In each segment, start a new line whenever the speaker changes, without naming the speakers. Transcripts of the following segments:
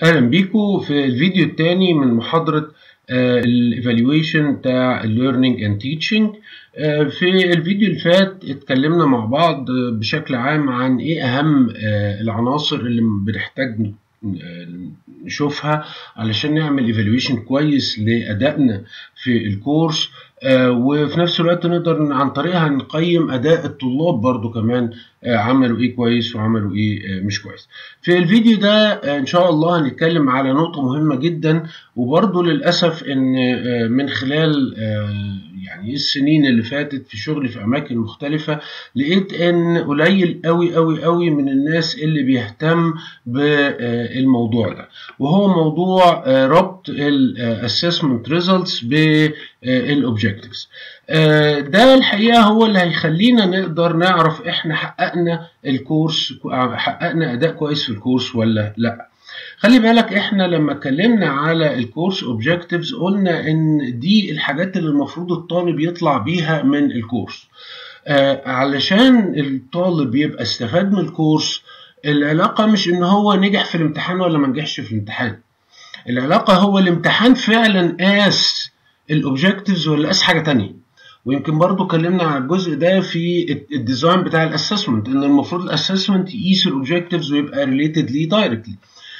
اهلا بيكم في الفيديو الثاني من محاضرة الايفالويشن بتاع الليرنينج اند تيتشنج. في الفيديو اللي فات اتكلمنا مع بعض بشكل عام عن ايه اهم العناصر اللي بنحتاج نشوفها علشان نعمل ايفالويشن كويس لادائنا في الكورس، وفي نفس الوقت نقدر عن طريقها نقيم اداء الطلاب برضو كمان، عملوا ايه كويس وعملوا ايه مش كويس. في الفيديو ده ان شاء الله هنتكلم على نقطة مهمة جدا، وبرضو للأسف ان من خلال يعني السنين اللي فاتت في شغلي في اماكن مختلفة لقيت ان قليل قوي قوي قوي من الناس اللي بيهتم بالموضوع ده، وهو موضوع ربط الاسسمنت ريزلتس بالأوبجكتيفز. ده الحقيقة هو اللي هيخلينا نقدر نعرف احنا حققنا الكورس، حققنا اداء كويس في الكورس ولا لا. خلي بالك احنا لما اتكلمنا على الكورس اوبجكتيفز قلنا ان دي الحاجات اللي المفروض الطالب يطلع بيها من الكورس. علشان الطالب يبقى استفاد من الكورس، العلاقة مش ان هو نجح في الامتحان ولا ما نجحش في الامتحان. العلاقة هو الامتحان فعلا قاس الاوبجكتيفز ولا قاس حاجة تانية. ويمكن برضو اتكلمنا على الجزء ده في الديزاين بتاع الاسسمنت، ان المفروض الاسسمنت يقيس الاوبجكتيفز ويبقى ريليتد ليه دايركتلي.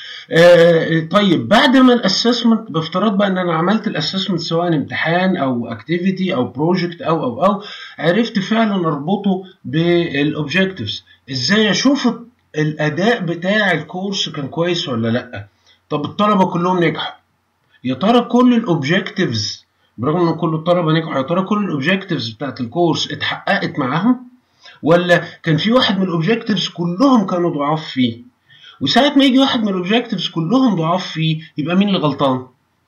طيب بعد ما الاسسمنت، بافتراض بقى ان انا عملت الاسسمنت سواء امتحان او اكتيفيتي او بروجكت او عرفت فعلا اربطه بالاوبجكتيفز، ازاي اشوف الاداء بتاع الكورس كان كويس ولا لا؟ طب الطلبه كلهم نجحوا، يا ترى كل الاوبجكتيفز برغم ان كل الطلبه نجحوا، يا ترى كل الاوبجكتيفز بتاعت الكورس اتحققت معاهم، ولا كان في واحد من الاوبجكتيفز كلهم كانوا ضعاف فيه؟ وساعة ما يجي واحد من الاوبجكتيفز كلهم ضعاف فيه، يبقى مين اللي غلطان؟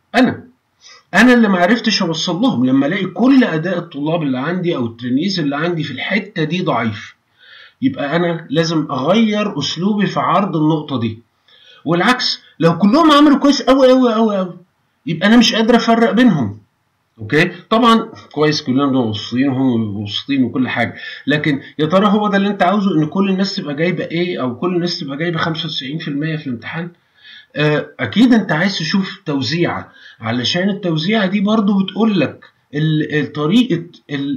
انا اللي ما عرفتش اوصل لهم. لما الاقي كل اداء الطلاب اللي عندي او الترينيز اللي عندي في الحته دي ضعيف، يبقى انا لازم اغير اسلوبي في عرض النقطه دي. والعكس، لو كلهم عملوا كويس قوي قوي قوي قوي، يبقى انا مش قادر افرق بينهم. اوكي، طبعا كويس كلنا مبسوطين وهم مبسوطين وكل حاجه، لكن يا ترى هو ده اللي انت عاوزه، ان كل الناس تبقى جايبه ايه او كل الناس تبقى جايبه 95% في الامتحان؟ اكيد انت عايز تشوف توزيعه، علشان التوزيعه دي برضو بتقول لك طريقه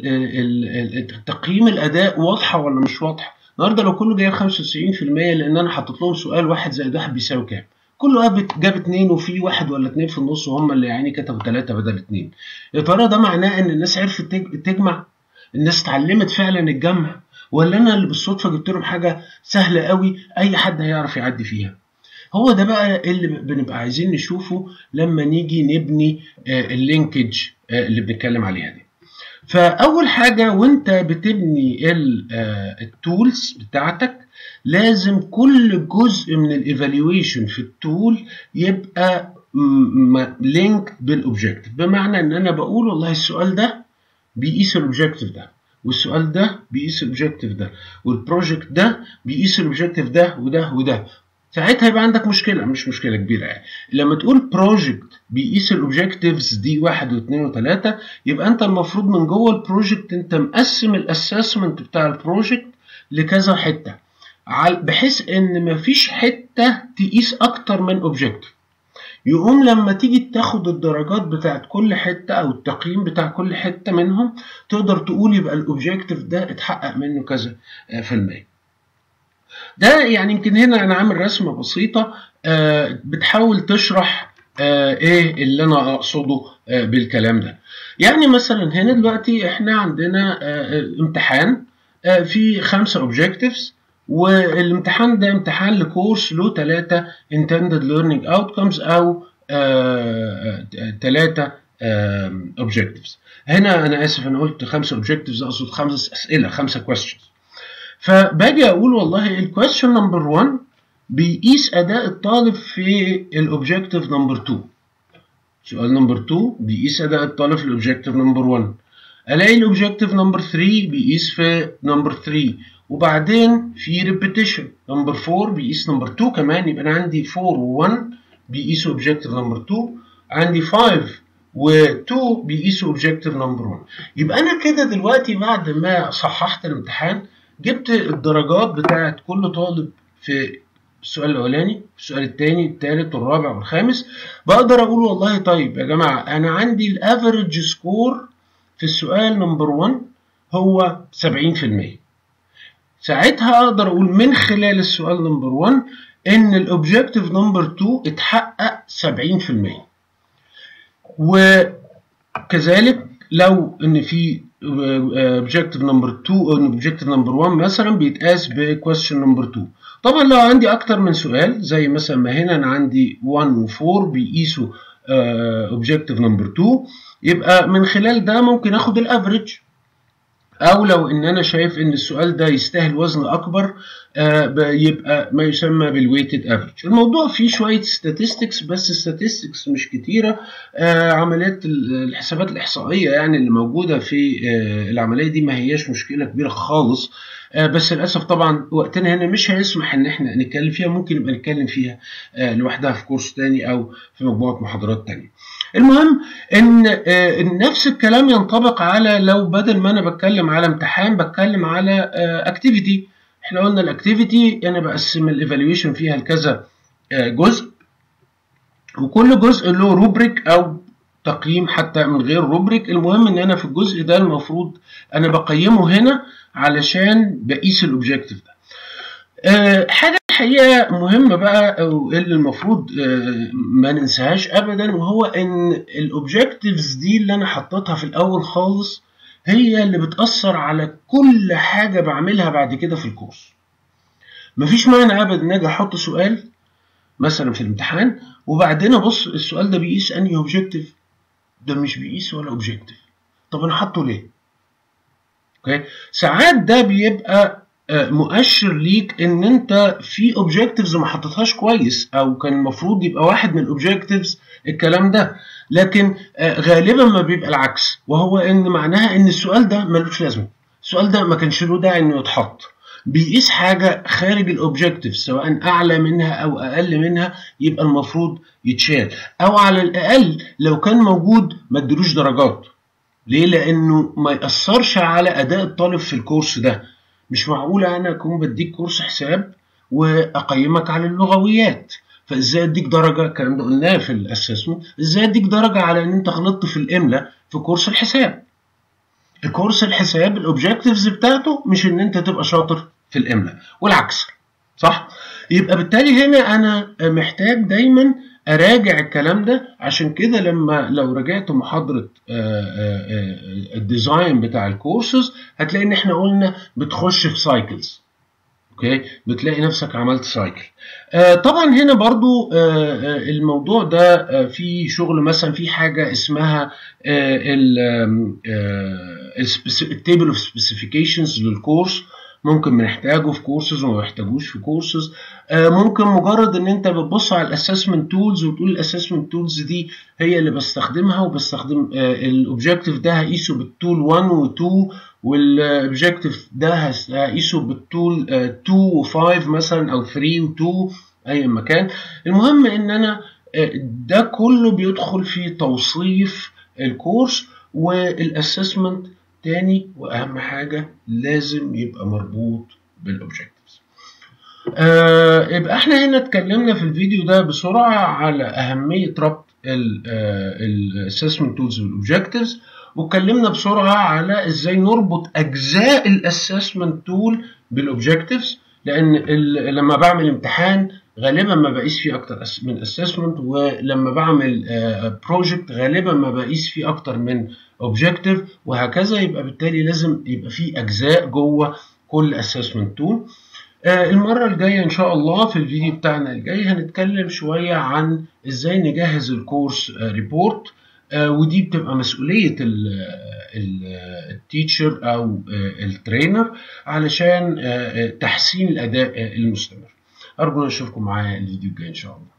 تقييم الاداء واضحه ولا مش واضحه. النهارده لو كله جايب 95%، لان انا حاطط لهم سؤال 1 زائد 1 بيساوي كام، كله جاب 2 وفي 1 ولا 2 في النص، وهم اللي يعني كتبوا 3 بدل 2. يا ترى ده معناه ان الناس عرفت تجمع؟ الناس اتعلمت فعلا الجمع؟ ولا انا اللي بالصدفه جبت لهم حاجه سهله قوي اي حد هيعرف يعدي فيها؟ هو ده بقى اللي بنبقى عايزين نشوفه لما نيجي نبني اللينكج اللي بنتكلم عليها دي. فاول حاجه وانت بتبني التولز بتاعتك، لازم كل جزء من الايفالويشن في التول يبقى لينك بالاوبجكتيف. بمعنى ان انا بقول والله السؤال ده بيقيس الاوبجكتيف ده، والسؤال ده بيقيس الاوبجكتيف ده، والبروجكت ده بيقيس الاوبجكتيف ده وده وده. ساعتها يبقى عندك مشكله، مش مشكله كبيره يعني. لما تقول بروجكت بيقيس الاوبجكتيفز دي 1 و2 و3، يبقى انت المفروض من جوه البروجكت انت مقسم الاسسمنت بتاع البروجكت لكذا حته، بحيث ان مفيش حته تقيس اكتر من اوبجكتيف. يقوم لما تيجي تاخد الدرجات بتاعت كل حته او التقييم بتاع كل حته منهم، تقدر تقول يبقى الاوبجكتيف ده اتحقق منه كذا في المية. ده يعني يمكن هنا انا عامل رسمه بسيطه بتحاول تشرح ايه اللي انا اقصده بالكلام ده. يعني مثلا هنا دلوقتي احنا عندنا امتحان في 5 اوبجكتيفز، والامتحان ده امتحان لكورس له 3 intended learning outcomes او 3 objectives. هنا انا اسف انا قلت 5 objectives، اقصد 5 اسئله، 5 questions. فباجي اقول والله الكويستشن نمبر 1 بيقيس اداء الطالب في الاوبجكتيف نمبر 2. سؤال نمبر 2 بيقيس اداء الطالب في الاوبجكتيف نمبر 1. الاقي الاوبجكتيف نمبر 3 بيقيس في نمبر 3، وبعدين في ريبيتيشن نمبر 4 بيقيس نمبر 2 كمان. يبقى انا عندي 4 و1 بيقيسوا اوبجكتيف نمبر 2، عندي 5 و2 بيقيسوا اوبجكتيف نمبر 1. يبقى انا كده دلوقتي بعد ما صححت الامتحان، جبت الدرجات بتاعت كل طالب في السؤال الاولاني، السؤال الثاني، الثالث والرابع والخامس، بقدر اقول والله طيب يا جماعه انا عندي الافريج سكور في السؤال نمبر 1 هو 70%. ساعتها اقدر اقول من خلال السؤال نمبر 1 ان الاوبجكتيف نمبر 2 اتحقق 70%. وكذلك لو ان في اوبجكتيف نمبر 2 او اوبجكتيف نمبر 1 مثلا بيتقاس بكويستشن نمبر 2. طبعا لو عندي اكتر من سؤال زي مثلا ما هنا انا عندي 1 و4 بيقيسوا اوبجكتيف نمبر 2، يبقى من خلال ده ممكن اخد الافريج. او لو ان انا شايف ان السؤال ده يستاهل وزن اكبر يبقى ما يسمى بالويتد افريج. الموضوع فيه شويه statistics بس statistics مش كتيره. عمليات الحسابات الاحصائيه يعني اللي موجوده في العمليه دي ما هياش مشكله كبيره خالص. بس للاسف طبعا وقتنا هنا مش هيسمح ان احنا نتكلم فيها، ممكن نبقى نتكلم فيها لوحدها في كورس تاني او في مجموعه محاضرات تانيه. المهم ان نفس الكلام ينطبق على لو بدل ما انا بتكلم على امتحان بتكلم على اكتيفيتي. احنا قلنا الاكتيفيتي انا بقسم الايفالويشن فيها لكذا جزء، وكل جزء له روبريك او تقييم حتى من غير روبريك. المهم ان انا في الجزء ده المفروض انا بقيمه هنا علشان بقيس الاوبجكتيف ده. حاجه الحقيقه مهمه بقى او اللي المفروض ما ننساهاش ابدا، وهو ان الاوبجكتيفز دي اللي انا حطيتها في الاول خالص هي اللي بتاثر على كل حاجه بعملها بعد كده في الكورس. مفيش معنى ابدا ان اجي احط سؤال مثلا في الامتحان وبعدين ابص السؤال ده بيقيس انهي اوبجكتيف، ده مش بيقيس ولا اوبجكتيف، طب انا حاطه ليه؟ اوكي، ساعات ده بيبقى مؤشر ليك ان انت في اوبجكتيفز ما حطيتهاش كويس، او كان المفروض يبقى واحد من الاوبجكتيفز الكلام ده، لكن غالبا ما بيبقى العكس، وهو ان معناها ان السؤال ده ملوش لازمه، السؤال ده ما كانش له داعي انه يتحط، بيقيس حاجه خارج الاوبجكتيف سواء اعلى منها او اقل منها، يبقى المفروض يتشال، او على الاقل لو كان موجود ما ادلوش درجات. ليه؟ لانه ما ياثرش على اداء الطالب في الكورس ده. مش معقوله انا اكون بديك كورس حساب واقيمك على اللغويات، فازاي اديك درجه؟ الكلام ده قلناه في الاسسمنت، ازاي اديك درجه على ان انت غلطت في الاملاء في كورس الحساب؟ الكورس الحساب الاوبجكتيفز بتاعته مش ان انت تبقى شاطر في الاملاء والعكس، صح؟ يبقى بالتالي هنا انا محتاج دايما اراجع الكلام ده. عشان كده لو راجعت محاضره الديزاين بتاع الكورسز هتلاقي ان احنا قلنا بتخش في سايكلز. اوكي، بتلاقي نفسك عملت سايكل. طبعا هنا برضو الموضوع ده في شغل، مثلا في حاجه اسمها التيبل اوف سبيسيفيكيشنز للكورس، ممكن بنحتاجه في كورسز وما بنحتاجوش في كورسز. ممكن مجرد ان انت بتبص على الاسسمنت تولز وتقول الاسسمنت تولز دي هي اللي بستخدمها، وبستخدم الاوبجكتيف ده هقيسه بالتول 1 و2، والاوبجكتيف ده هقيسه بالتول 2 و5 مثلا او 3 و2 اي مكان. المهم ان انا ده كله بيدخل في توصيف الكورس. والاسسمنت تاني واهم حاجه لازم يبقى مربوط بالاوبجكتيفز. يبقى احنا هنا اتكلمنا في الفيديو ده بسرعه على اهميه ربط الاسسمنت تولز بالاوبجكتيفز، واتكلمنا بسرعه على ازاي نربط اجزاء الاسسمنت تول بالاوبجكتيفز، لان لما بعمل امتحان غالبا ما بقيس فيه اكتر من اسسمنت، ولما بعمل بروجكت غالبا ما بقيس فيه اكتر من اوبجكتيف، وهكذا. يبقى بالتالي لازم يبقى فيه اجزاء جوه كل اسسمنت تول. المرة الجاية إن شاء الله في الفيديو بتاعنا الجاي هنتكلم شوية عن إزاي نجهز الكورس ريبورت، ودي بتبقى مسؤولية التيتشر أو الترينر علشان تحسين الأداء المستمر. أرجو أن أشوفكم معايا الفيديو الجاي إن شاء الله.